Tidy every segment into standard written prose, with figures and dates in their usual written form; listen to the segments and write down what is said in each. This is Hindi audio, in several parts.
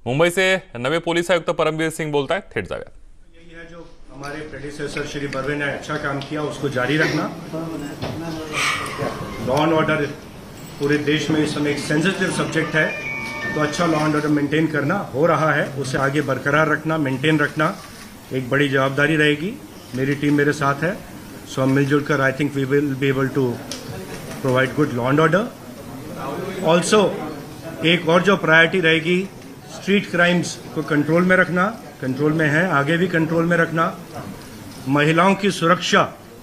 मुंबई से नवे पोलीस आयुक्त परमवीर सिंग बोलतायत, थेट जाऊया। यही है जो हमारे प्रेडिसेसर श्री बर्वे ने अच्छा काम किया, उसको जारी रखना। लॉ एंड ऑर्डर पूरे देश में इस समय एक सेंसिटिव सब्जेक्ट है, तो अच्छा लॉ एंड ऑर्डर मेंटेन करना हो रहा है, उसे आगे बरकरार रखना, मेंटेन रखना एक बड़ी जवाबदारी रहेगी। मेरी टीम मेरे साथ है, सो हम मिलजुल कर I think we will be able to provide good law and order. Also एक और जो प्रायोरिटी रहेगी, स्ट्रीट क्राइम्स को कंट्रोल में रखना, कंट्रोल में है, आगे भी कंट्रोल में रखना। महिलाओं की सुरक्षा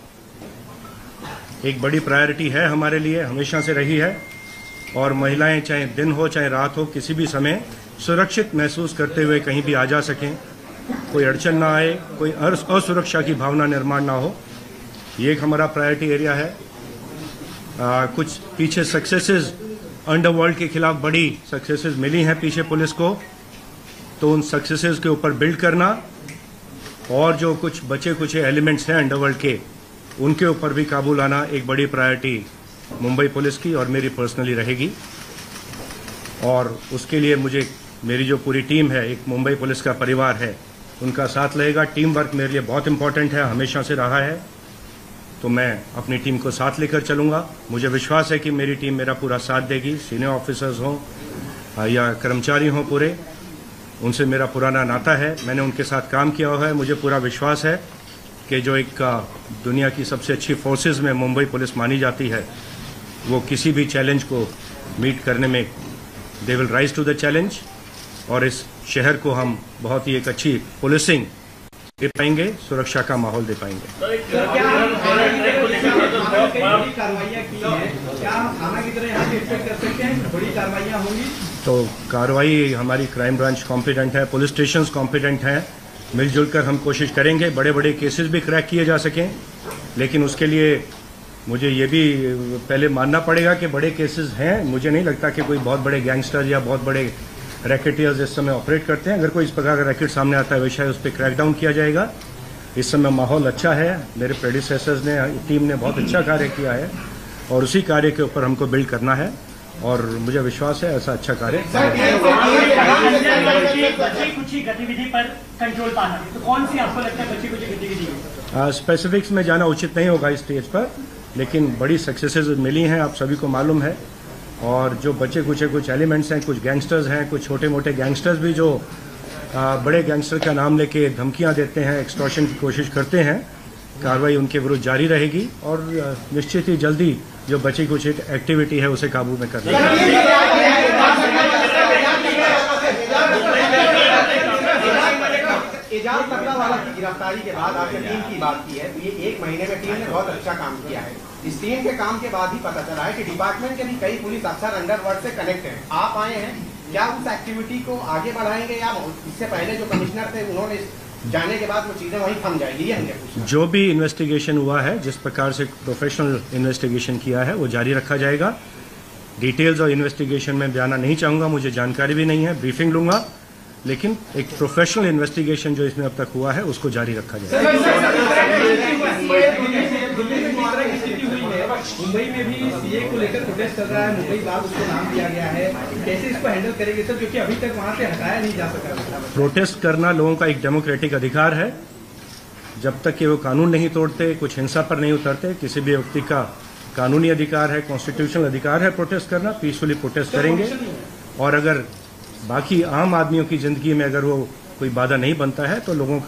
एक बड़ी प्रायोरिटी है हमारे लिए, हमेशा से रही है, और महिलाएं चाहे दिन हो चाहे रात हो, किसी भी समय सुरक्षित महसूस करते हुए कहीं भी आ जा सकें, कोई अड़चन ना आए, कोई असुरक्षा की भावना निर्माण ना हो, ये एक हमारा प्रायोरिटी एरिया है। कुछ पीछे सक्सेसेस अंडरवर्ल्ड के खिलाफ बड़ी सक्सेसेस मिली हैं पीछे पुलिस को, तो उन सक्सेसेस के ऊपर बिल्ड करना, और जो कुछ बचे कुछ एलिमेंट्स हैं अंडरवर्ल्ड के, उनके ऊपर भी काबू लाना एक बड़ी प्रायोरिटी मुंबई पुलिस की और मेरी पर्सनली रहेगी। और उसके लिए मुझे मेरी जो पूरी टीम है, एक मुंबई पुलिस का परिवार है, उनका साथ लगेगा। टीम वर्क मेरे लिए बहुत इंपॉर्टेंट है, हमेशा से रहा है, तो मैं अपनी टीम को साथ लेकर चलूंगा। मुझे विश्वास है कि मेरी टीम मेरा पूरा साथ देगी, सीनियर ऑफिसर्स हों या कर्मचारी हों, पूरे उनसे मेरा पुराना नाता है, मैंने उनके साथ काम किया हुआ है। मुझे पूरा विश्वास है कि जो एक दुनिया की सबसे अच्छी फोर्सेस में मुंबई पुलिस मानी जाती है, वो किसी भी चैलेंज को मीट करने में they will rise to the challenge, और इस शहर को हम बहुत ही एक अच्छी पुलिसिंग दे पाएंगे, सुरक्षा का माहौल दे पाएंगे। तो कार्रवाई हमारी क्राइम ब्रांच कॉम्पिटेंट है, पुलिस स्टेशंस कॉम्पिटेंट हैं, मिलजुल कर हम कोशिश करेंगे बड़े बड़े केसेस भी क्रैक किए जा सकें, लेकिन उसके लिए मुझे ये भी पहले मानना पड़ेगा कि बड़े केसेस हैं। मुझे नहीं लगता कि कोई बहुत बड़े गैंगस्टर या बहुत बड़े रैकेटियर्स इस समय ऑपरेट करते हैं। अगर कोई इस प्रकार का रैकेट सामने आता है, वैसा उस पर क्रैकडाउन किया जाएगा। इस समय माहौल अच्छा है, मेरे प्रेडिसेसर्स ने, टीम ने बहुत अच्छा कार्य किया है, और उसी कार्य के ऊपर हमको बिल्ड करना है, और मुझे विश्वास है ऐसा अच्छा कार्य। गतिविधि पर कंट्रोल पाना, तो कौन सी आपको लगता है बच्ची कुछ गतिविधि? स्पेसिफिक्स में जाना उचित नहीं होगा इस स्टेज पर, लेकिन बड़ी सक्सेसेस मिली हैं, आप सभी को मालूम है। और जो बचे कुछ एलिमेंट्स हैं, कुछ गैंगस्टर्स हैं, कुछ छोटे मोटे गैंगस्टर्स भी जो बड़े गैंगस्टर का नाम लेके धमकियां देते हैं, एक्सटॉर्शन की कोशिश करते हैं, कार्रवाई उनके विरुद्ध जारी रहेगी, और निश्चित ही जल्दी जो बची कुछ एक्टिविटी है उसे काबू में करना एजाज तकलावाला की गिरफ्तारी के बाद आपने टीम की बात की है, ये 1 महीने में टीम ने बहुत अच्छा काम किया है। इस टीम के काम के बाद ही पता चला है कि डिपार्टमेंट के भी कई पुलिस अफसर अंडरवर्ल्ड से कनेक्ट हैं। आप आए हैं, क्या उस एक्टिविटी को आगे बढ़ाएंगे, या इससे पहले जो कमिश्नर थे उन्होंने जाने के बाद वो चीजें वहीं थम जाएगी? ये हमने पूछा। जो भी इन्वेस्टिगेशन हुआ है, जिस प्रकार से प्रोफेशनल इन्वेस्टिगेशन किया है, वो जारी रखा जाएगा। डिटेल्स और इन्वेस्टिगेशन में बयाना नहीं चाहूँगा, मुझे जानकारी भी नहीं है, ब्रीफिंग लूंगा, लेकिन एक प्रोफेशनल इन्वेस्टिगेशन जो इसमें अब तक हुआ है उसको जारी रखा जाएगा। मुंबई में भी सीए को लेकर प्रोटेस्ट चल रहा है, मुंबई बाग उसको नाम दिया गया है, कैसे इसको हैंडल करेंगे सर, क्योंकि अभी तक वहां से हटाया नहीं जा सका? प्रोटेस्ट करना लोगों का एक डेमोक्रेटिक अधिकार है, जब तक कि वो कानून नहीं तोड़ते, कुछ हिंसा पर नहीं उतरते। किसी भी व्यक्ति का कानूनी अधिकार है, कॉन्स्टिट्यूशनल अधिकार है प्रोटेस्ट करना, पीसफुली प्रोटेस्ट करेंगे। और अगर बाकी आम आदमियों की जिंदगी में अगर वो कोई बाधा नहीं बनता है, तो लोगों का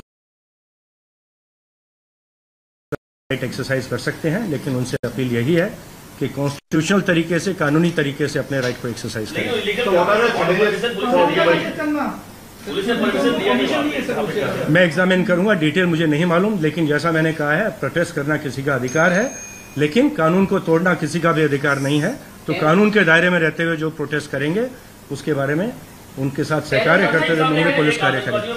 राइट एक्सरसाइज कर सकते हैं, लेकिन उनसे अपील यही है कि कॉन्स्टिट्यूशनल तरीके से, कानूनी तरीके से अपने राइट को एक्सरसाइज करें। मैं एग्जामिन करूंगा, डिटेल मुझे नहीं मालूम, लेकिन जैसा मैंने कहा है, प्रोटेस्ट करना किसी का अधिकार है, लेकिन कानून को तोड़ना किसी का भी अधिकार नहीं है। तो कानून के दायरे में रहते हुए जो प्रोटेस्ट करेंगे, उसके बारे में उनके साथ सहकार्य करते हुए मुंबई पुलिस कार्य करेगी।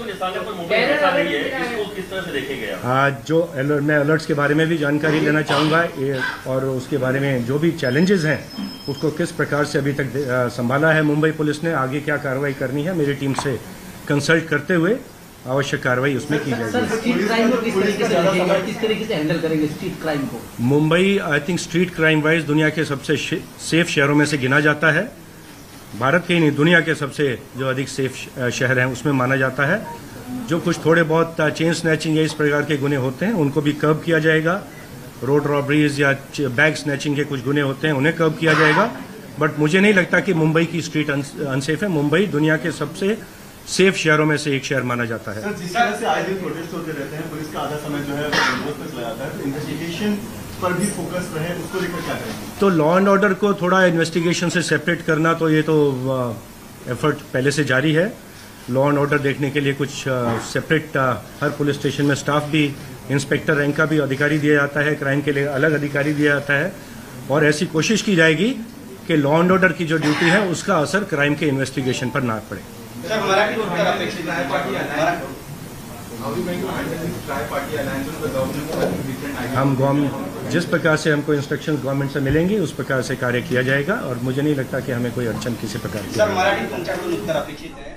जो मैं अलर्ट्स के बारे में भी जानकारी लेना चाहूँगा, और उसके बारे में जो भी चैलेंजेस हैं उसको किस प्रकार से अभी तक संभाला है मुंबई पुलिस ने, आगे क्या कार्रवाई करनी है, मेरी टीम से कंसल्ट करते हुए आवश्यक कार्रवाई उसमें की जाएगी। स्ट्रीट क्राइम को किस तरीके से हैंडल करेंगे स्ट्रीट क्राइम को? Mumbai I think street crime wise दुनिया के सबसे सेफ शहरों में से गिना जाता है, भारत के ही नहीं दुनिया के सबसे जो अधिक सेफ शहर हैं उसमें माना जाता है। जो कुछ थोड़े बहुत चेन स्नैचिंग या इस प्रकार के गुने होते हैं उनको भी कर्ब किया जाएगा। रोड रॉबरीज या बैग स्नैचिंग के कुछ गुने होते हैं उन्हें कर्ब किया जाएगा। बट मुझे नहीं लगता कि मुंबई की स्ट्रीट अनसेफ है। मुंबई दुनिया के सबसे सेफ शहरों में से एक शहर माना जाता है। सर, जिस तरह से आए दिन प्रोटेस्ट होते रहते हैं, पुलिस का आधा समय जो है वो बंदोबस्त में चला जाता है, तो इन्वेस्टिगेशन पर भी फोकस रहे, उसको लेकर क्या करेंगे? तो लॉ एंड ऑर्डर को थोड़ा इन्वेस्टिगेशन से सेपरेट करना, तो ये तो एफर्ट पहले से जारी है। लॉ एंड ऑर्डर देखने के लिए कुछ सेपरेट हर पुलिस स्टेशन में स्टाफ भी, इंस्पेक्टर रैंक का भी अधिकारी दिया जाता है, क्राइम के लिए अलग अधिकारी दिया जाता है। और ऐसी कोशिश की जाएगी कि लॉ एंड ऑर्डर की जो ड्यूटी है उसका असर क्राइम के इन्वेस्टिगेशन पर ना पड़े। सर, मराठी उत्तर अपेक्षित है। हम जिस प्रकार से हमको इंस्ट्रक्शन गवर्नमेंट से मिलेंगी उस प्रकार से कार्य किया जाएगा और मुझे नहीं लगता कि हमें कोई अड़चन किसी प्रकार की। सर, मराठी तुमच्याकडून उत्तर अपेक्षित आहे।